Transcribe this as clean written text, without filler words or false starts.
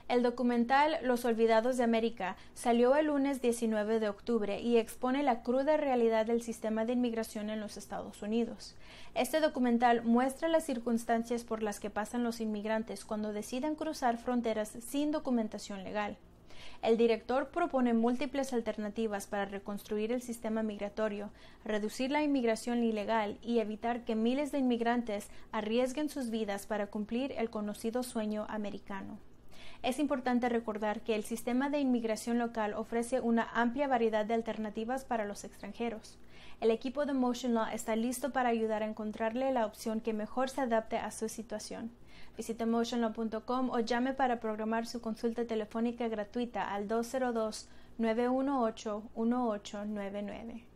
El documental Los Olvidados de América salió el lunes 19 de octubre y expone la cruda realidad del sistema de inmigración en los Estados Unidos. Este documental muestra las circunstancias por las que pasan los inmigrantes cuando deciden cruzar fronteras sin documentación legal. El director propone múltiples alternativas para reconstruir el sistema migratorio, reducir la inmigración ilegal y evitar que miles de inmigrantes arriesguen sus vidas para cumplir el conocido sueño americano. Es importante recordar que el sistema de inmigración local ofrece una amplia variedad de alternativas para los extranjeros. El equipo de Motion Law está listo para ayudar a encontrarle la opción que mejor se adapte a su situación. Visite motionlaw.com o llame para programar su consulta telefónica gratuita al 202-918-1899.